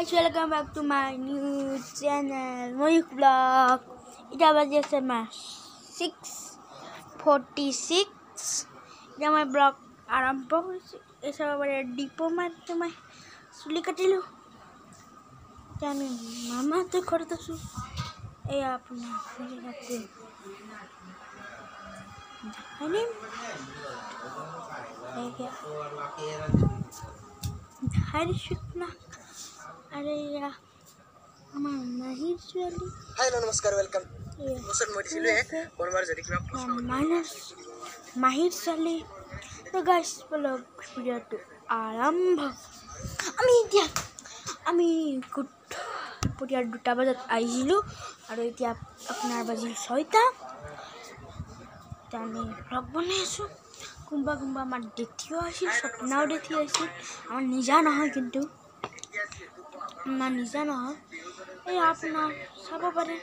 guys, welcome back to my new channel, Moyuk Vlog. Ita baje ase ma 6:46. Ita my vlog arambho hoise. Esa bare dipo marte mai suli katilu. Tami mama te korta su. E apna suli katte. Hani? Hari shukna. अरे यार माहिर वाली hello नमस्कार welcome motion मोडिसिलो है कोनबार जदी किबा प्रश्न minus माहिर वाली तो गाइस ब्लॉग वीडियो तो आरंभ আমি গুড পুরিয়ার 2টা বাজত আইছিলো আৰু এতিয়া আপোনাৰ বাজিল 6টা আমি ব্লগ বনাইছো কুম্বা আমাৰ দেখিও আছিল স্বপ্নাও দেখি আছিল আমাৰ নিজা নহয় কিন্তু নিজা নহয় এই আপোনাৰ চাব পাৰে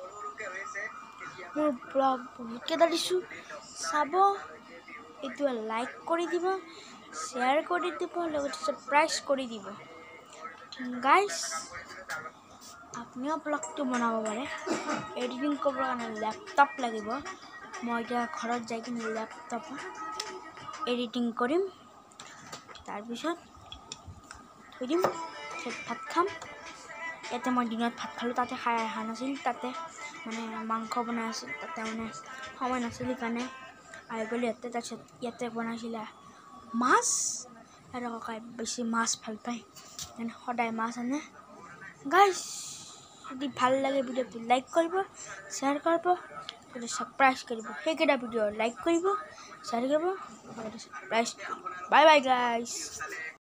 মোৰ ব্লগ বহুত কেইটা দিছোঁ চাব এইটো লাইক কৰি দিব শ্বেয়াৰ কৰি দিব লগতে সাবস্ক্ৰাইব কৰি দিব গাইস আপুনিও ব্লগটো বনাব পাৰে এডিটিং কৰিবৰ কাৰণে ল্যাপটপ লাগিব মই এতিয়া ঘৰত যাই কিনে ল্যাপটপত এডিটিং কৰিম তাৰপিছত থৈ দিম ভাত খাম ইয়াতে মই দিনত ভাত খালোঁ তাতে খাই অহা নাছিল তাতে মানে মাংস বনাই আছিল তাতে মানে সময় নাছিল কাৰণে আহি গ'লো ইয়াতে তাৰপিছত ইয়াতে বনাইছিলে মাছ আৰু ককাই বেছি মাছ ভাল পায় মানে সদায় মাছ আনে গাইস যদি ভাল লাগে ভিডিঅ'টো লাইক কৰিব শ্বেয়াৰ কৰিব আৰু সাবস্ক্ৰাইব কৰিব সেইকেইটা ভিডিঅ' লাইক কৰিব শ্বেয়াৰ কৰিব আৰু সাবস্ক্ৰাইব বাই বাই গাইস